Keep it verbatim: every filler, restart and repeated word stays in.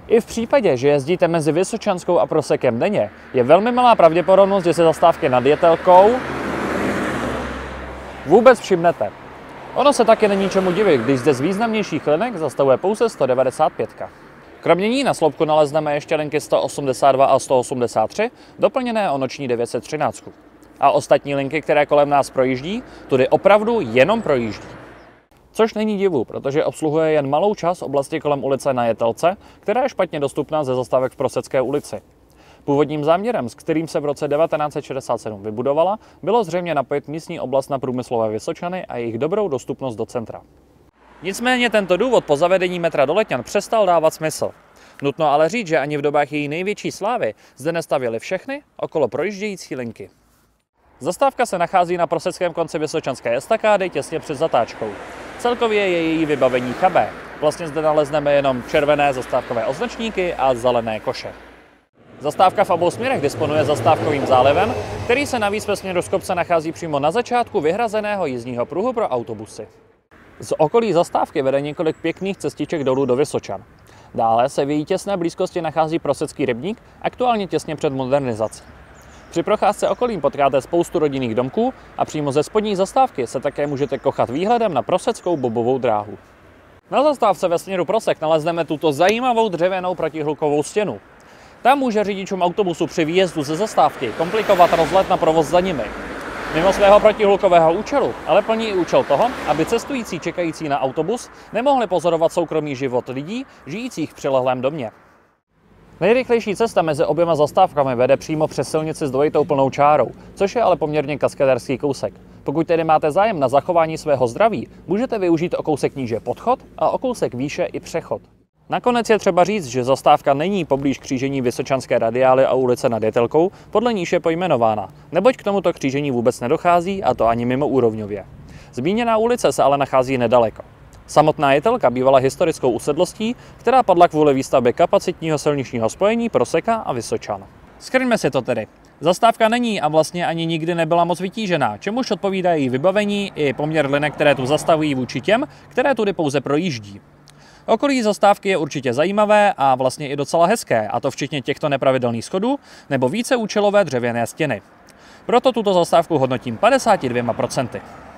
I v případě, že jezdíte mezi Vysočanskou a Prosekem denně, je velmi malá pravděpodobnost, že se zastávky nad Jetelkou vůbec všimnete. Ono se taky není čemu divit, když zde z významnějších linek zastavuje pouze sto devadesát pět. Kromě ní na sloupku nalezneme ještě linky sto osmdesát dva a sto osmdesát tři, doplněné o noční devět set třináct. A ostatní linky, které kolem nás projíždí, tudy opravdu jenom projíždí. Což není divu, protože obsluhuje jen malou část oblasti kolem ulice na Jetelce, která je špatně dostupná ze zastávek v Prosecké ulici. Původním záměrem, s kterým se v roce devatenáct set šedesát sedm vybudovala, bylo zřejmě napojit místní oblast na průmyslové Vysočany a jejich dobrou dostupnost do centra. Nicméně tento důvod po zavedení metra do Letňan přestal dávat smysl. Nutno ale říct, že ani v dobách její největší slávy zde nestavěly všechny okolo projíždějící linky. Zastávka se nachází na proseckém konci Vysočanské estakády těsně před zatáčkou. Celkově je její vybavení chabé. Vlastně zde nalezneme jenom červené zastávkové označníky a zelené koše. Zastávka v obou směrech disponuje zastávkovým zálivem, který se navíc ve směru z kopce nachází přímo na začátku vyhrazeného jízdního pruhu pro autobusy. Z okolí zastávky vede několik pěkných cestiček dolů do Vysočan. Dále se v její těsné blízkosti nachází Prosecký rybník, aktuálně těsně před modernizací. Při procházce okolím potkáte spoustu rodinných domků a přímo ze spodní zastávky se také můžete kochat výhledem na Proseckou bobovou dráhu. Na zastávce ve směru Prosek nalezneme tuto zajímavou dřevěnou protihlukovou stěnu. Ta může řidičům autobusu při výjezdu ze zastávky komplikovat rozlet na provoz za nimi. Mimo svého protihlukového účelu, ale plní i účel toho, aby cestující čekající na autobus nemohli pozorovat soukromý život lidí žijících v přilehlém domě. Nejrychlejší cesta mezi oběma zastávkami vede přímo přes silnici s dvojitou plnou čárou, což je ale poměrně kaskaderský kousek. Pokud tedy máte zájem na zachování svého zdraví, můžete využít o kousek níže podchod a o kousek výše i přechod. Nakonec je třeba říct, že zastávka není poblíž křížení Vysočanské radiály a ulice nad Jetelkou, podle níž je pojmenována, neboť k tomuto křížení vůbec nedochází, a to ani mimo úrovňově. Zmíněná ulice se ale nachází nedaleko. Samotná Jetelka bývala historickou usedlostí, která padla kvůli výstavbě kapacitního silničního spojení Proseka a Vysočan. Shrňme si to tedy. Zastávka není a vlastně ani nikdy nebyla moc vytížená, čemuž odpovídá její vybavení i poměr linek, které tu zastavují vůči těm, které tudy pouze projíždí. Okolí zastávky je určitě zajímavé a vlastně i docela hezké, a to včetně těchto nepravidelných schodů nebo víceúčelové dřevěné stěny. Proto tuto zastávku hodnotím padesát dvěma procenty.